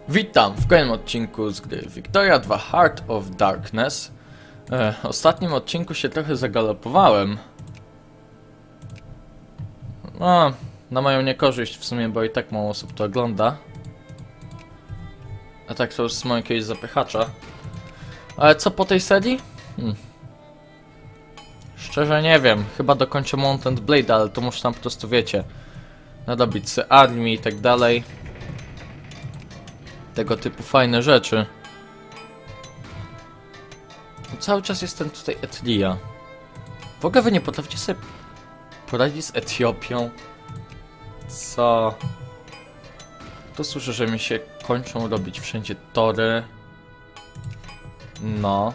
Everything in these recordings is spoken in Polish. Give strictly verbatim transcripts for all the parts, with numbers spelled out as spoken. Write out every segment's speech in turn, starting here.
Witam w kolejnym odcinku z gry Victoria dwa Heart of Darkness. E, w ostatnim odcinku się trochę zagalopowałem. No, na moją niekorzyść w sumie, bo i tak mało osób to ogląda. A tak to już z moją jakiegoś zapychacza. Ale co po tej serii? Hmm. Szczerze nie wiem, chyba dokończę Mount and Blade, ale to muszę tam po prostu, wiecie, nadobić sobie armię i tak dalej. Tego typu fajne rzeczy. Cały czas jestem tutaj Etlia. W ogóle wy nie potraficie sobie poradzić z Etiopią? Co? To słyszę, że mi się kończą robić wszędzie tory. No.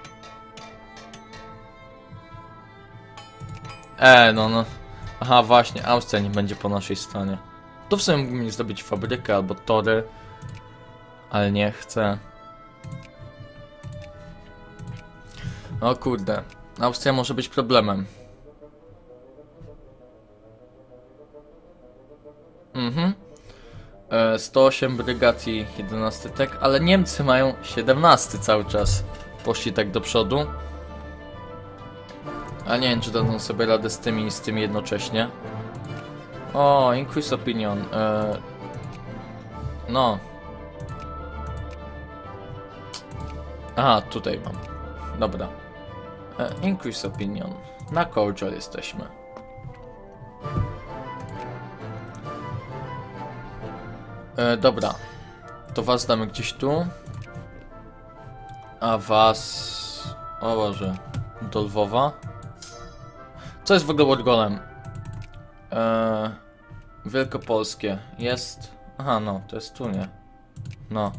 E, no, no. Aha, właśnie, Austria nie będzie po naszej stronie. To w sumie mógłbym zdobyć fabrykę albo tory. Ale nie chcę. O kurde, Austria może być problemem. Mhm. E, sto osiem brygad i jedenaście tek, ale Niemcy mają siedemnaście cały czas. Poszli tak do przodu. A nie wiem, czy dadzą sobie radę z tymi i z tymi jednocześnie. O, increase opinion. E, no. Aha, tutaj mam. Dobra. E, increase opinion. Na cordial jesteśmy. E, dobra. To was damy gdzieś tu. A was... O Boże. Do Lwowa. Co jest w ogóle Wargolem? E, Wielkopolskie. Jest... Aha, no. To jest tu, nie? No.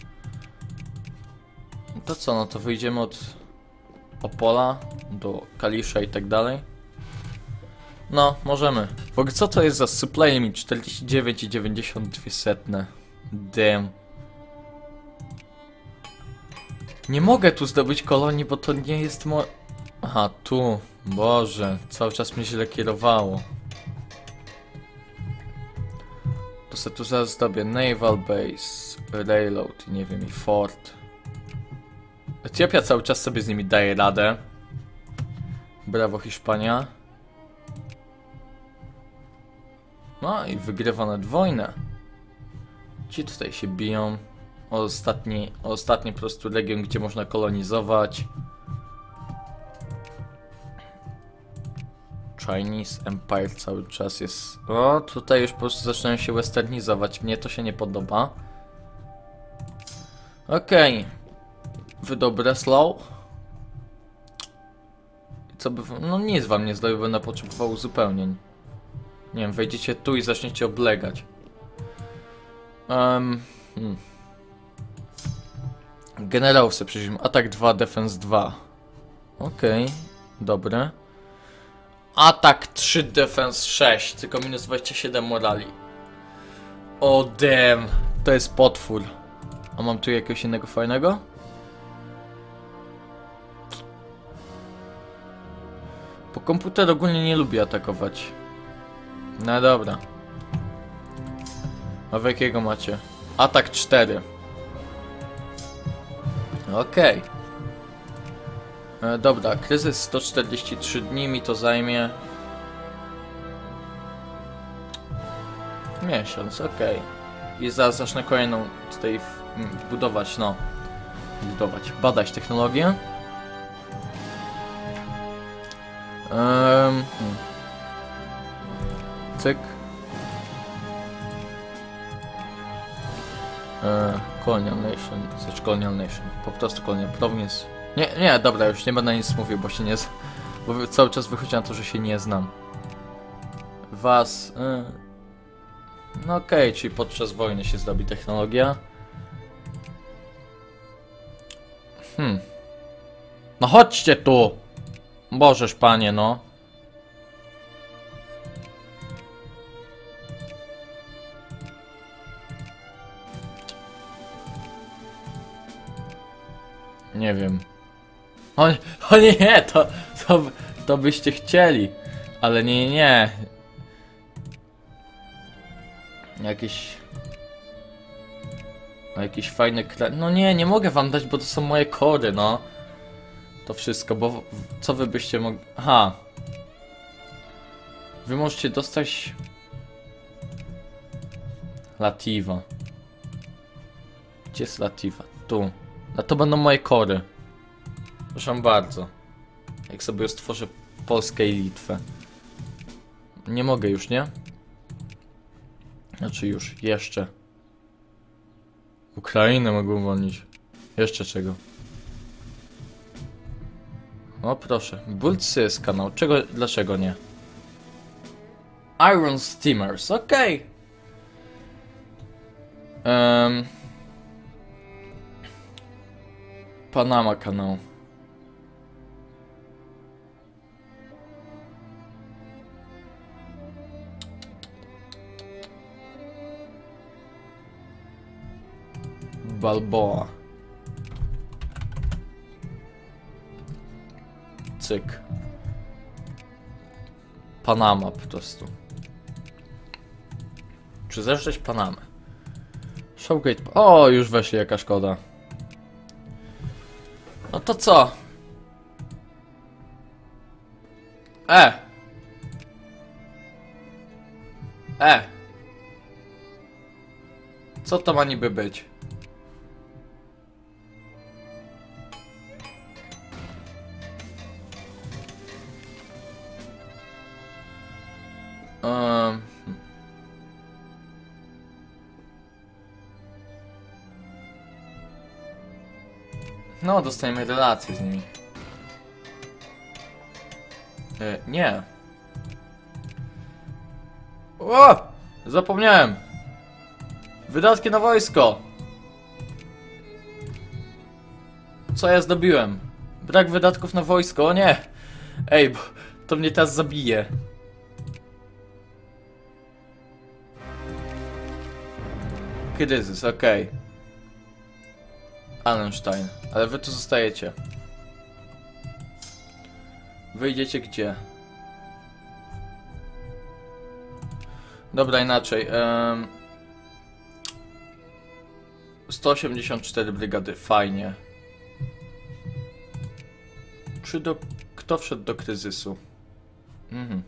To co, no to wyjdziemy od Opola do Kalisza i tak dalej. No, możemy. W ogóle co to jest za supply limit? czterdzieści dziewięć i dziewięćdziesiąt dwie setne. Damn. Nie mogę tu zdobyć kolonii, bo to nie jest mo... Aha, tu. Boże, cały czas mnie źle kierowało. To sobie tu zaraz zdobię Naval Base, Railroad i nie wiem, i Fort. Etiopia cały czas sobie z nimi daje radę. Brawo Hiszpania. No i wygrywa nad wojnę. Ci tutaj się biją. O ostatni, o ostatni po prostu region, gdzie można kolonizować. Chinese Empire cały czas jest... O, tutaj już po prostu zaczynają się westernizować. Mnie to się nie podoba. Okej. Okay. Wy do Breslau? Co by... No nic wam nie zdaje, będę potrzebował uzupełnień. Nie wiem, wejdziecie tu i zaczniecie oblegać. Um, hmm. Generałów sobie przeżyjmy. Atak dwa, defense dwa. Okej, okay, dobre. Atak trzy, defense sześć. Tylko minus dwadzieścia siedem morali. O damn. To jest potwór. A mam tu jakiegoś innego fajnego? Bo komputer ogólnie nie lubi atakować. No dobra. A wy jakiego macie? Atak cztery. Okej. Okay. E, dobra, kryzys sto czterdzieści trzy dni mi to zajmie. Miesiąc, okej. Okay. I zaraz zacznę kolejną tutaj budować, no. Budować, badać technologię. Um, hmm. Cyk. E, Colonial Nation, znaczy Colonial Nation, po prostu Colonial Province. Nie, nie, dobra, już nie będę nic mówił, bo się nie z... Bo cały czas wychodzi na to, że się nie znam. Was... E, no okej, okay, czyli podczas wojny się zdobi technologia. Hmm. No chodźcie tu! Bożeż panie, no. Nie wiem. O, o nie, nie, to, to, to byście chcieli. Ale nie, nie. Jakieś... A jakiś fajny kraj... No nie, nie mogę wam dać, bo to są moje kory, no. To wszystko, bo... w- Co wy byście mogli... Aha. Wy możecie dostać... Lativa. Gdzie jest Lativa? Tu. A to będą moje kory. Proszę bardzo. Jak sobie stworzę Polskę i Litwę. Nie mogę już, nie? Znaczy już, jeszcze. Ukrainę mogę uwolnić. Jeszcze czego? O proszę. Bulcy jest kanał. Czego, dlaczego nie? Iron Steamers, okej. Okay. Um, Panama kanał. Balboa. Cyk. Panama po prostu. Czy zeszczeć Panamę? Showgate... O, już weszli, jaka szkoda. No to co? E! E! Co to ma niby być? Um. No, dostajemy relacje z nimi. E, nie. O! Zapomniałem. Wydatki na wojsko. Co ja zdobiłem? Brak wydatków na wojsko, o nie! Ej, bo to mnie teraz zabije. Kryzys, okej. Okay. Allenstein, ale wy tu zostajecie. Wyjdziecie gdzie? Dobra, inaczej. Um, sto osiemdziesiąt cztery brygady, fajnie. Czy do... Kto wszedł do kryzysu? Mhm.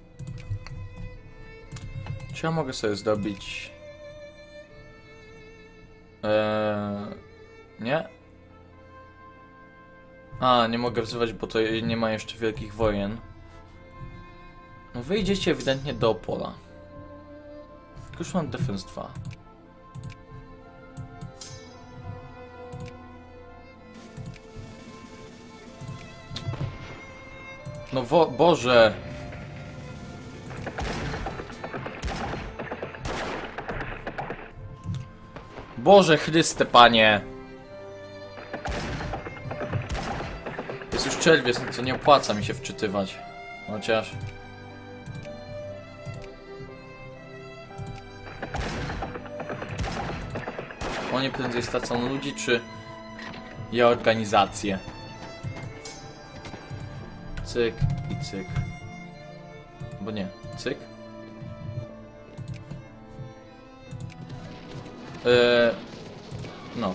Czy ja mogę sobie zdobyć... Eee, nie? A, nie mogę wzywać, bo to nie ma jeszcze wielkich wojen. No wyjdziecie ewidentnie do Opola. Tylko już mam defense dwa. No wo Boże! Boże Chryste, Panie! Jest już czerwiec, no co nie opłaca mi się wczytywać. Chociaż... Oni prędzej stracą ludzi, czy... ja organizację? Cyk i cyk. Bo nie, cyk. Eee, no.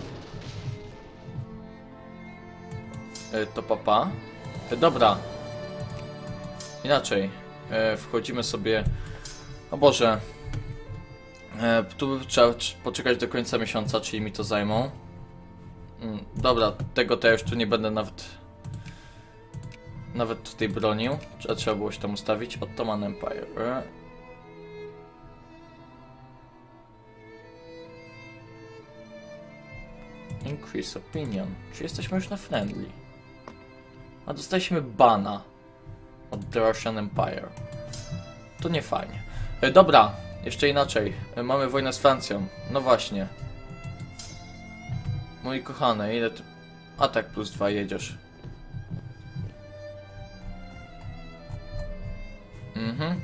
Eee, to papa. Eee, dobra. Inaczej. Eee, wchodzimy sobie... O Boże. Eee, tu trzeba poczekać do końca miesiąca, czyli mi to zajmą. Mm, dobra, tego to ja już tu nie będę nawet... Nawet tutaj bronił. Trzeba, trzeba było się tam ustawić. Ottoman Empire. Increase opinion. Czy jesteśmy już na friendly? A dostaliśmy bana od The Russian Empire. To nie fajnie. E, dobra, jeszcze inaczej. E, mamy wojnę z Francją. No właśnie. Mój kochany, ile ty... Atak plus dwa jedziesz. Mhm.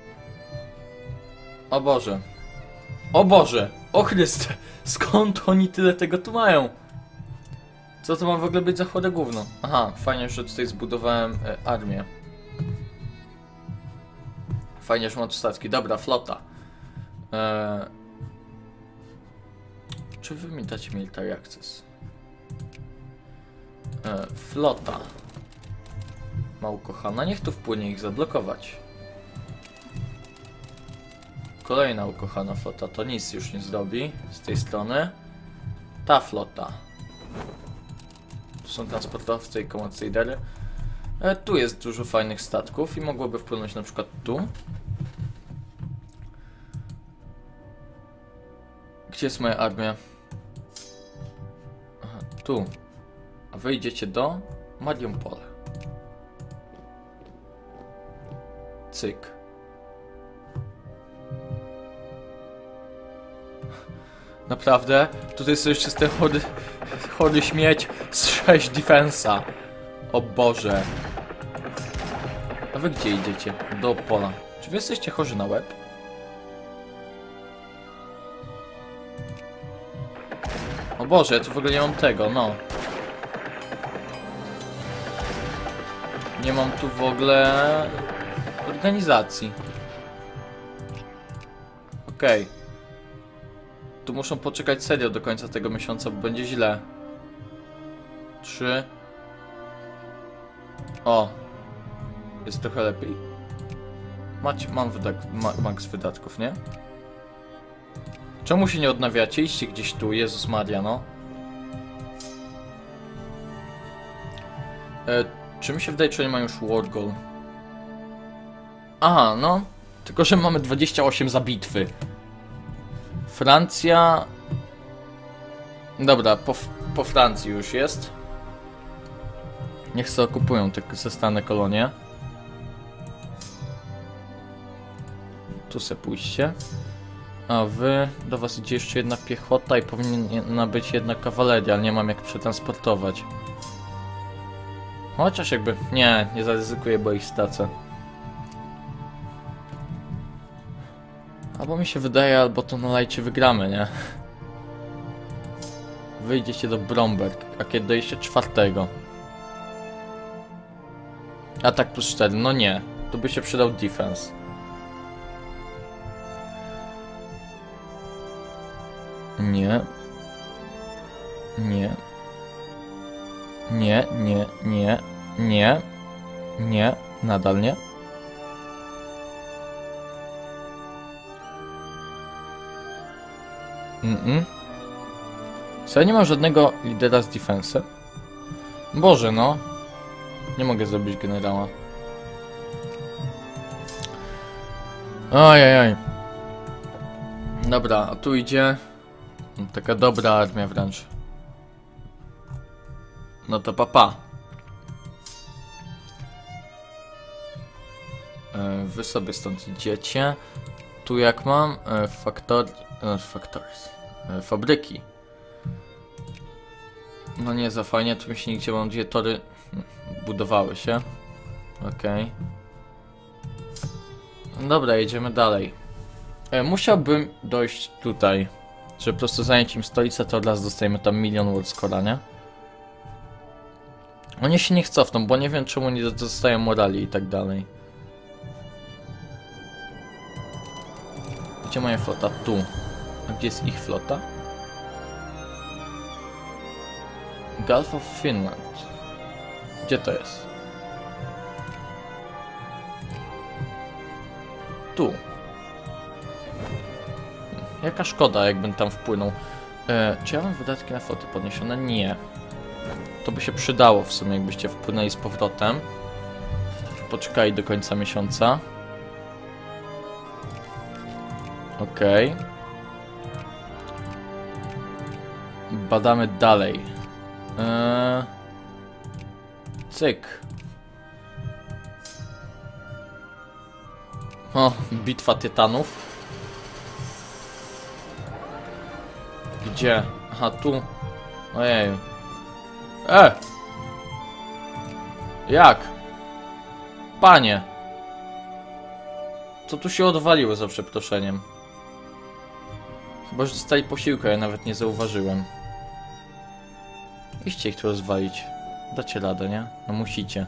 O Boże. O Boże! O Chryste! Skąd oni tyle tego tu mają? Co to ma w ogóle być za chore gówno? Aha, fajnie, że tutaj zbudowałem e, armię. Fajnie, że mam tu statki. Dobra, flota. E... Czy wy mi dacie military access? E, flota. Ma ukochana, niech tu wpłynie ich zablokować. Kolejna ukochana flota, to nic już nie zrobi z tej strony. Ta flota. Tu są transportowce i command raidery. E, tu jest dużo fajnych statków i mogłoby wpłynąć na przykład tu. Gdzie jest moja armia? Aha, tu. A wy idziecie do Mariupola. Cyk. Naprawdę? Tutaj jest jeszcze ten chory, chory śmieć z sześć defensa. O Boże. A wy gdzie idziecie? Do pola. Czy wy jesteście chorzy na łeb? O Boże, ja tu w ogóle nie mam tego, no. Nie mam tu w ogóle organizacji. Okej. Okay. Tu muszą poczekać serio do końca tego miesiąca, bo będzie źle. Trzy. O. Jest trochę lepiej. Macie, mam wydak ma max wydatków, nie? Czemu się nie odnawiacie? Idźcie gdzieś tu, Jezus Maria, no. E, czy mi się wydaje, czy oni mają już war goal? Aha, no. Tylko, że mamy dwadzieścia osiem za bitwy. Francja... Dobra, po, po Francji już jest. Niech sobie okupują te zastane kolonie. Tu se pójście. A wy... Do was idzie jeszcze jedna piechota i powinna być jedna kawaleria, ale nie mam jak przetransportować. Chociaż jakby... Nie, nie zaryzykuję, bo ich stracę. Albo mi się wydaje, albo to na lajcie wygramy, nie? Wyjdziecie do Bromberg, a kiedy dojście czwartego? Atak plus cztery, no nie. Tu by się przydał defense. Nie. Nie. Nie, nie, nie, nie. Nie, nadal nie. Mhm. Co, ja nie mam żadnego lidera z defense? Boże, no. Nie mogę zrobić generała. Ojej. Dobra, a tu idzie taka dobra armia wręcz. No to papa. Wy sobie stąd idziecie. Tu jak mam? Faktor... Factories. Fabryki. No nie za fajnie, tu mi się nigdzie mam dwie tory budowały się. Okej. Okay. Dobra, jedziemy dalej. E, musiałbym dojść tutaj, żeby po prostu zająć im stolicę, to od razu dostajemy tam milion world score'a, nie? Oni się nie cofną, bo nie wiem czemu nie dostają morali i tak dalej. Gdzie moja flota? Tu. A gdzie jest ich flota? Gulf of Finland. Gdzie to jest? Tu. Jaka szkoda, jakbym tam wpłynął. E, czy ja mam wydatki na floty podniesione? Nie. To by się przydało w sumie, jakbyście wpłynęli z powrotem. Poczekaj do końca miesiąca. Okej. Okay. Badamy dalej. Eee... Cyk. O, bitwa tytanów. Gdzie? Aha, tu. Ojej. E! Jak? Panie! Co tu się odwaliło za przeproszeniem? Chyba, że dostali posiłkę, ja nawet nie zauważyłem. Iście ich tu rozwalić. Dacie radę, nie? No musicie.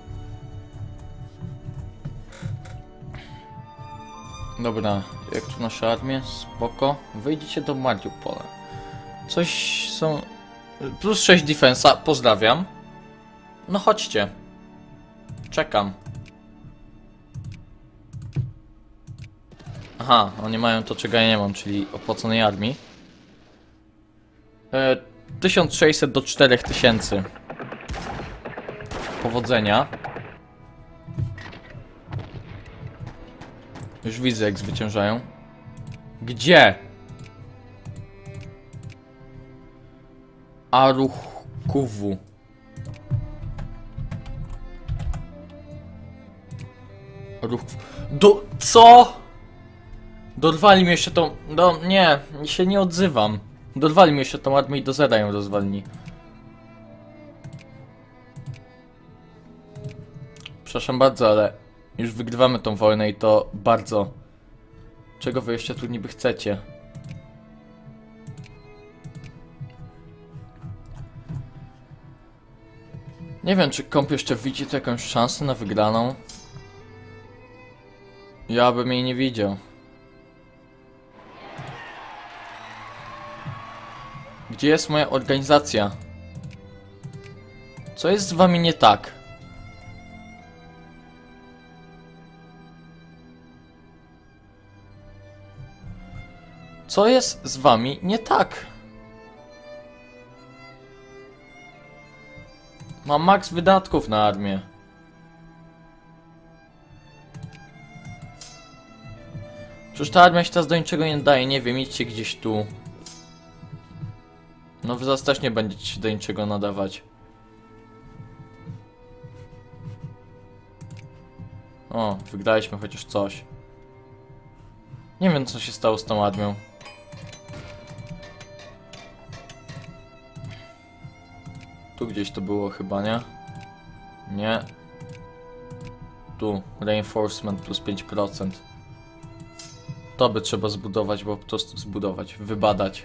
Dobra, jak tu nasza armia? Spoko. Wyjdziecie do Mariupola. Coś są... Plus sześć defensa, pozdrawiam. No chodźcie. Czekam. Aha, oni mają to, czego ja nie mam, czyli opłaconej armii. E, tysiąc sześćset do czterech tysięcy. Powodzenia. Już widzę, jak zwyciężają. Gdzie? Aruchkuwu. Aruch... Do... Co? Dorwali mi jeszcze tą... No nie, się nie odzywam. Dorwali mi jeszcze tą armię i do zera ją rozwalni. Przepraszam bardzo, ale już wygrywamy tą wojnę i to bardzo. Czego wy jeszcze tu niby chcecie? Nie wiem, czy komp jeszcze widzi tu jakąś szansę na wygraną. Ja bym jej nie widział. Gdzie jest moja organizacja? Co jest z wami nie tak? Co jest z wami nie tak? Mam maks wydatków na armię. Przecież ta armia się teraz do niczego nie daje, nie wiem, idźcie gdzieś tu. No wy zaraz też nie będziecie się do niczego nadawać. O, wygraliśmy chociaż coś. Nie wiem, co się stało z tą armią. Tu gdzieś to było chyba, nie? Nie. Tu, reinforcement plus pięć procent. To by trzeba zbudować, bo po prostu zbudować, wybadać.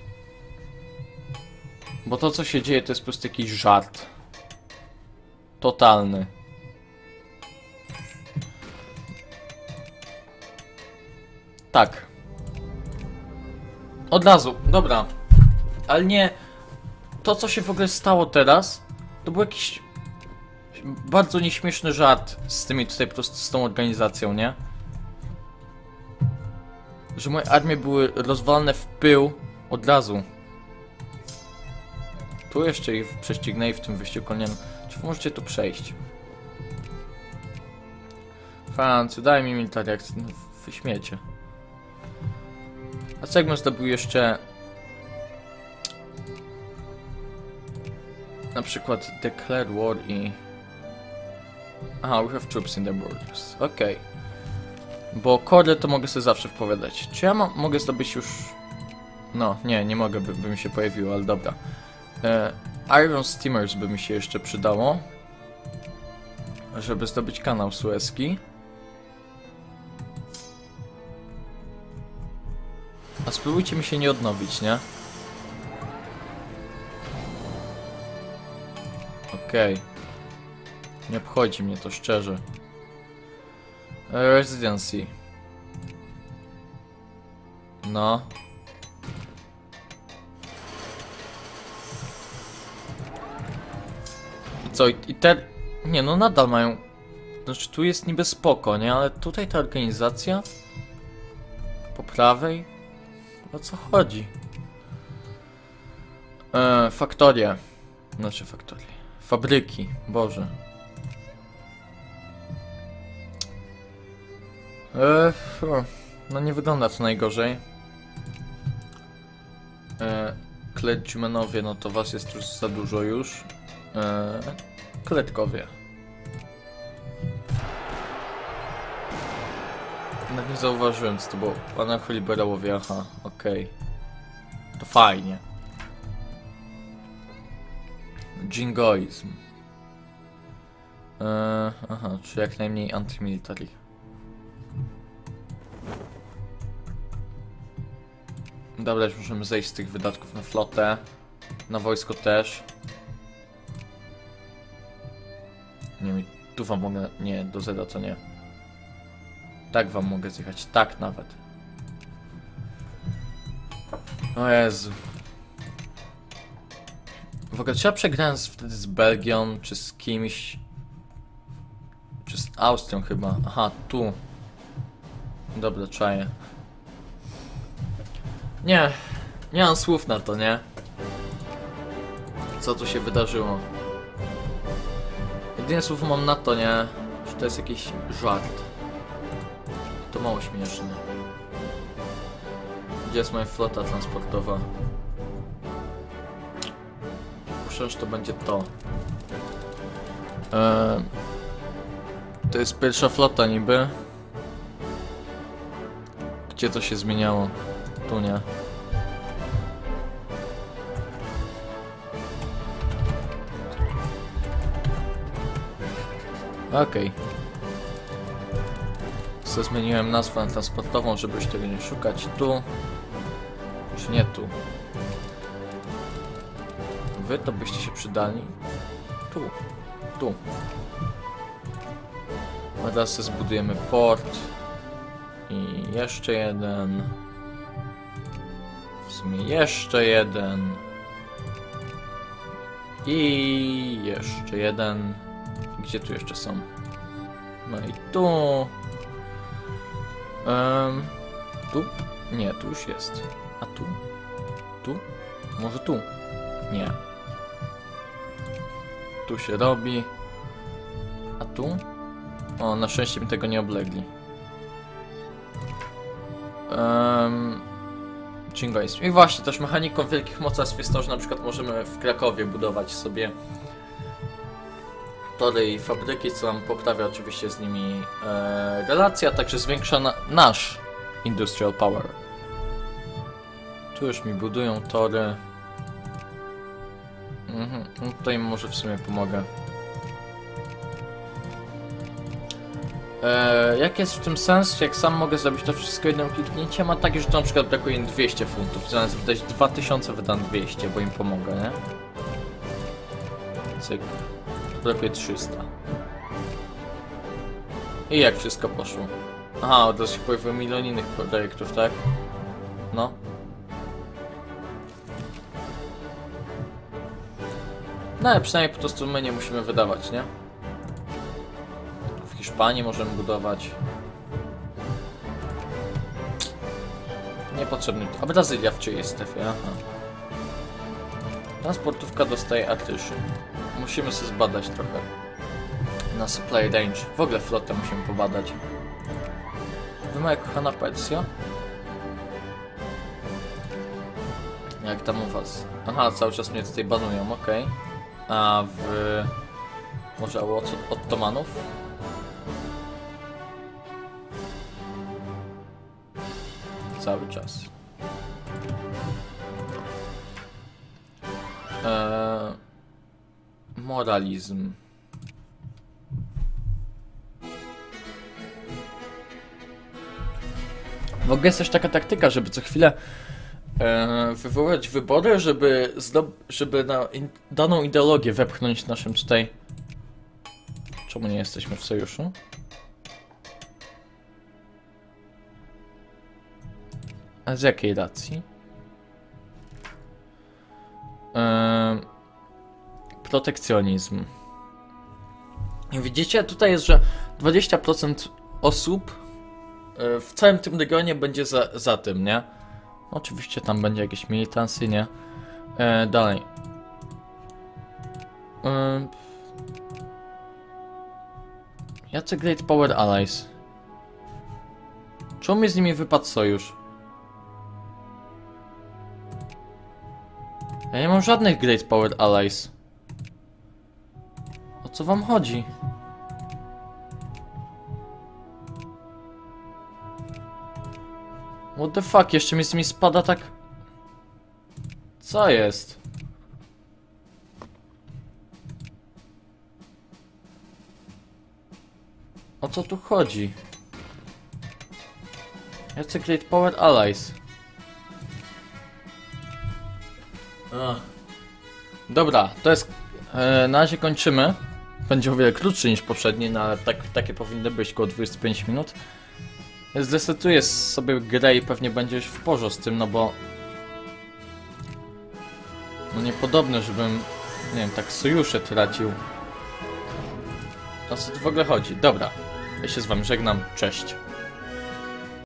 Bo to, co się dzieje, to jest po prostu jakiś żart. Totalny. Tak. Od razu, dobra. Ale nie... To, co się w ogóle stało teraz, to był jakiś bardzo nieśmieszny żart z tymi tutaj po prostu z tą organizacją, nie? Że moje armie były rozwalone w pył od razu. Tu jeszcze ich prześcignęli w tym wyścigu konnym. Czy wy możecie tu przejść? Francu, daj mi military akcję. No, wyśmiecie. A co jakbym zdobył jeszcze... Na przykład Declare War i... Aha, we have troops in the borders. Okej. Okay. Bo kody to mogę sobie zawsze wpowiadać. Czy ja mogę zdobyć już... No, nie, nie mogę, by, by mi się pojawiło, ale dobra. E, Iron Steamers by mi się jeszcze przydało. Żeby zdobyć kanał Suezki. A spróbujcie mi się nie odnowić, nie? Okej. Okay. Nie obchodzi mnie to szczerze. Residency. No. I co? I, i te... Nie, no nadal mają... Znaczy tu jest niby spoko, nie? Ale tutaj ta organizacja... Po prawej? O co chodzi? Eee, faktorie. Znaczy faktorie. Fabryki. Boże. Eee, no nie wygląda to najgorzej. Eee, Kletjumenowie, no to was jest już za dużo już. Eee, Kletkowie. Nawet nie zauważyłem, co to było. Anarcho-liberałowie, aha, okej. Okay. To fajnie. Jingoizm. Eee, aha, czy jak najmniej anti-military. Dobra, już możemy zejść z tych wydatków na flotę. Na wojsko też. Nie wiem, tu wam mogę... Nie, do zera to nie. Tak wam mogę zjechać, tak nawet. O Jezu. W ogóle trzeba przegrać wtedy z Belgią, czy z kimś... Czy z Austrią chyba. Aha, tu. Dobra, czaję. Nie. Nie mam słów na to, nie? Co tu się wydarzyło? Jedynie słów mam na to, nie? Że to jest jakiś żart. To mało śmieszne. Gdzie jest moja flota transportowa? Muszę, że to będzie to. Eee, to jest pierwsza flota niby. Gdzie to się zmieniało? Tu nie. Okej. Okay. Co zmieniłem nazwę transportową, żebyś tego nie szukać. Tu. Czy nie tu? Wy to byście się przydali. Tu. Tu. A teraz sobie zbudujemy port. I jeszcze jeden. W sumie jeszcze jeden. I jeszcze jeden. Gdzie tu jeszcze są? No i tu. Um, tu? Nie, tu już jest. A tu? Tu? Może tu? Nie. Tu się robi. A tu? O, na szczęście mi tego nie oblegli. Um, I właśnie, też mechaniką wielkich mocarstw jest to, że na przykład możemy w Krakowie budować sobie tory i fabryki, co nam poprawia oczywiście z nimi e, relacja, a także zwiększa na, nasz industrial power. Tu już mi budują tory. Mhm, no tutaj może w sumie pomogę. E, jak jest w tym sens, jak sam mogę zrobić to wszystko jednym kliknięciem, a tak już na przykład brakuje im dwieście funtów, zamiast wydać dwa tysiące wydam dwieście, bo im pomogę, nie? Cyk. Brakuje trzysta. I jak wszystko poszło? Aha, od razu się pojawiło milion innych projektów, tak? No. No ale przynajmniej po prostu my nie musimy wydawać, nie? W Hiszpanii możemy budować. Niepotrzebny. A Brazylia w czyjej strefie? Aha. Transportówka dostaje attrition. Musimy sobie zbadać trochę. Na supply range. W ogóle flotę musimy pobadać. Wy moja kochana Persja? Jak tam u was? Aha, cały czas mnie tutaj banują, okej. Okay. A w... Może od Ottomanów? Cały czas. Eee, moralizm. W ogóle jest też taka taktyka, żeby co chwilę e, wywołać wybory, żeby, żeby na in daną ideologię wepchnąć naszym tutaj... Czemu nie jesteśmy w sojuszu? A z jakiej racji? E, protekcjonizm. I widzicie, tutaj jest, że dwadzieścia procent osób w całym tym regionie będzie za, za tym, nie? Oczywiście tam będzie jakieś militancje, nie? E, dalej. E, jacy Great Power Allies? Czemu mi z nimi wypadł sojusz? Ja nie mam żadnych Great Power Allies. O co wam chodzi? What the fuck, jeszcze mi z mi spada tak... Co jest? O co tu chodzi? Jacy Great Power Allies? Ach. Dobra, to jest... E, na razie kończymy. Będzie o wiele krótszy niż poprzedni, no ale tak, takie powinny być, około dwadzieścia pięć minut. Zdecyduję sobie grę i pewnie będzie już w porządku z tym, no bo... No niepodobne, żebym Nie wiem, tak sojusze tracił. O co tu w ogóle chodzi? Dobra, ja się z wami żegnam, cześć.